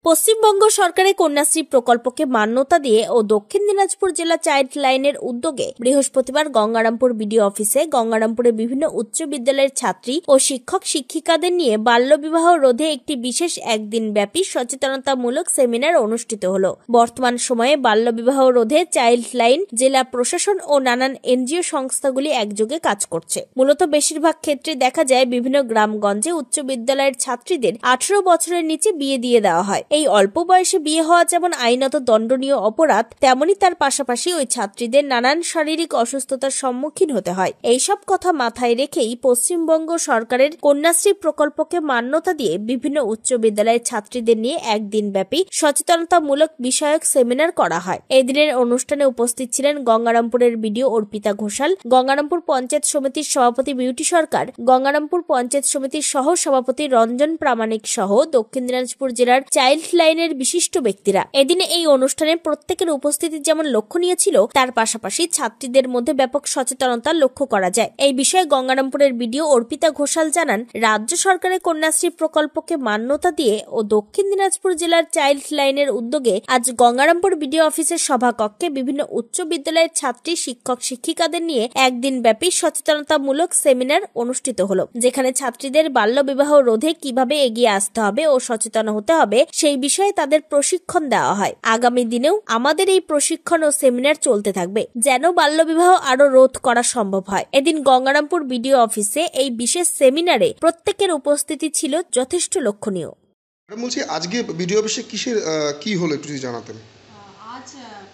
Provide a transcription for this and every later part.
পশ্চিমবঙ্গ সরকারের কন্যাশ্রী প্রকল্পকে মান্যতা দিয়ে ও দক্ষিণ দিনাজপুর জেলা চাইল্ড লাইনের উদ্যোগে বৃহস্পতিবার গঙ্গারামপুর বিডিও অফিসে গঙ্গারামপুরে বিভিন্ন উচ্চ বিদ্যালয়ের ছাত্রী ও শিক্ষক শিক্ষিকাদের নিয়ে বাল্যবিবাহ রোধে একটি বিশেষ একদিন ব্যাপী সচেতনতামূলক সেমিনার অনুষ্ঠিত হলো। বর্তমান সময়ে বাল্যবিবাহ রোধে চাইল্ড লাইন, জেলা প্রশাসন ও নানান এনজিও সংস্থাগুলি একযোগে কাজ করছে। মূলত বেশিরভাগ ক্ষেত্রে দেখা যায় বিভিন্ন গ্রামগঞ্জে উচ্চ বিদ্যালয়ের ছাত্রীদের 18 বছরের নিচে বিয়ে দিয়ে দেওয়া হয়। এই অল্প বয়সে বিয়ে হওয়া যেমন আইনত দণ্ডনীয় অপরাধ, তেমনি তার পাশাপাশি ওই ছাত্রীদের নানান শারীরিক অসুস্থতার সম্মুখীন হতে হয়। এইসব কথা মাথায় রেখেই পশ্চিমবঙ্গ সরকারের কন্যাশ্রী প্রকল্পকে মান্যতা দিয়ে বিভিন্ন উচ্চ বিদ্যালয়ের ছাত্রীদের নিয়ে একদিন ব্যাপী সচেতনতামূলক বিষয়ক সেমিনার করা হয়। এদিনের অনুষ্ঠানে উপস্থিত ছিলেন গঙ্গারামপুরের বিডিও অর্পিতা ঘোষাল, গঙ্গারামপুর পঞ্চায়েত সমিতির সভাপতি বিউটি সরকার, গঙ্গারামপুর পঞ্চায়েত সমিতির সহ সভাপতি রঞ্জন প্রামাণিক সহ দক্ষিণ দিনাজপুর জেলার চাইল্ড লাইনের বিশিষ্ট ব্যক্তিরা। এদিনে এই অনুষ্ঠানে প্রত্যেকের উপস্থিতি যেমন লক্ষণীয় ছিল, তার পাশাপাশি ছাত্রীদের মধ্যে ব্যাপক সচেতনতা লক্ষ্য করা যায়। এই বিষয়ে গঙ্গারামপুরের বিডিও অর্পিতা ঘোষাল জানান, রাজ্য সরকারের কন্যাশ্রী প্রকল্পকে মান্যতা দিয়ে ও দক্ষিণ দিনাজপুর জেলার চাইল্ড লাইনের উদ্যোগে আজ গঙ্গারামপুর বিডিও অফিসের সভাকক্ষে বিভিন্ন উচ্চ বিদ্যালয়ের ছাত্রী, শিক্ষক শিক্ষিকাদের নিয়ে একদিন ব্যাপী সচেতনতামূলক সেমিনার অনুষ্ঠিত হলো, যেখানে ছাত্রীদের বাল্যবিবাহ রোধে কিভাবে এগিয়ে আসতে হবে ও সচেতন হতে হবে সেই বিষয়ে তাদের প্রশিক্ষণ দেওয়া হয়। আগামী দিনেও আমাদের এই প্রশিক্ষণ ও সেমিনার চলতে থাকবে, যেন বাল্যবিবাহ আরো রোধ করা সম্ভব হয়। এদিন গঙ্গারামপুর বিডিও অফিসে এই বিশেষ সেমিনারে প্রত্যেকের উপস্থিতি ছিল যথেষ্ট লক্ষণীয়। বলছি, আজকে বিডিও অফিসে কি হলো একটু জানাতেন? আজ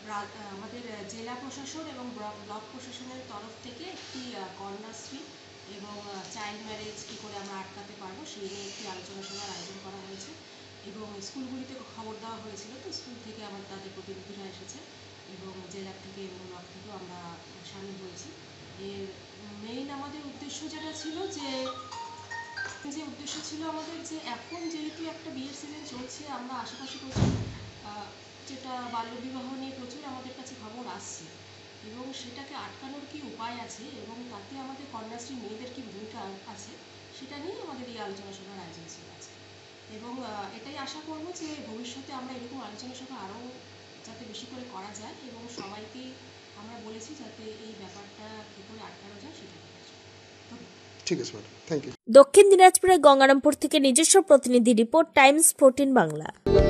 আমাদের জেলা প্রশাসন এবং ব্লক প্রশাসনের তরফ থেকে একটি কন্যাশ্রী এবং চাইল্ড ম্যারেজ কী করে আমরা আটকাতে পারবো সেই নিয়ে একটি আলোচনা সভার আয়োজন করা হয়েছে এবং স্কুলগুলিতে খবর দেওয়া হয়েছিল। তো স্কুল থেকে আমার তাদের প্রতিনিধিরা এসেছে এবং জেলা থেকে এবং ব্লক থেকেও আমরা সামিল হয়েছি। এর মেইন আমাদের উদ্দেশ্য যেটা ছিল যে উদ্দেশ্য ছিল আমাদের যে এখন যেহেতু একটা বিয়ের সিজন চলছে, আমরা আশেপাশে প্রচুর যেটা বাল্যবিবাহ নিয়ে প্রচুর আমাদের কাছে খবর আসছে এবং সেটাকে আটকানোর কি উপায় আছে এবং তাতে আমাদের কন্যাশ্রী মেয়েদের কি ভূমিকা আছে সেটা নিয়ে আমাদের এই আলোচনা সভার আয়োজন ছিল আজকে। এবং এটাই আশা করব যে ভবিষ্যতে আমরা এরকম আলোচনা সভা আরও যাতে বেশি করে করা যায় এবং সবাইকে আমরা বলেছি যাতে এই ব্যাপারটা কী করে আটকানো যায় সেটা করার জন্য। ঠিক আছে ম্যাডাম, থ্যাংক ইউ। দক্ষিণ দিনাজপুরের গঙ্গারামপুর থেকে নিজস্ব প্রতিনিধি রিপোর্ট, টাইমস 14 বাংলা।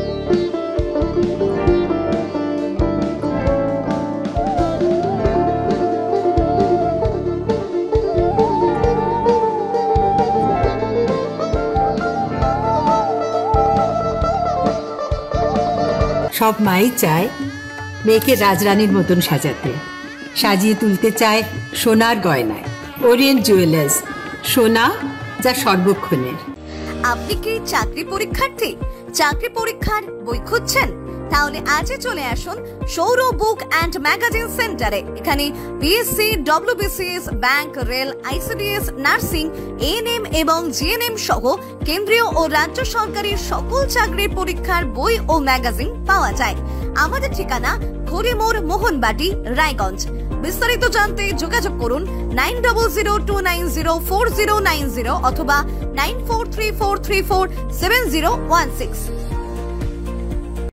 সব মাই চায় মেয়েকে রাজরানীর মতন সাজাতে, সাজিয়ে তুলতে চায় সোনার গয়নায়। ওরিয়েন্ট জুয়েলার্স, সোনা যা সর্বক্ষণের। আপনি কি চাকরি পরীক্ষার্থী? চাকরি পরীক্ষার বই খুঁজছেন? তাহলে আজই চলে আসুন সৌর বুক অ্যান্ড ম্যাগাজিন সেন্টারে। এখানে BSc, WBCS, bank, rail, ICDS, nursing, ANM এবং জিএনএম সহ কেন্দ্রীয় ও রাজ্য সরকারি সকল চাকরির পরীক্ষার বই ও ম্যাগাজিন পাওয়া যায়। আমাদের ঠিকানা খড়িমোড়, মোহনবাটি, রায়গঞ্জ। বিস্তারিত জানতে যোগাযোগ করুন 9002904090 অথবা 9434347016।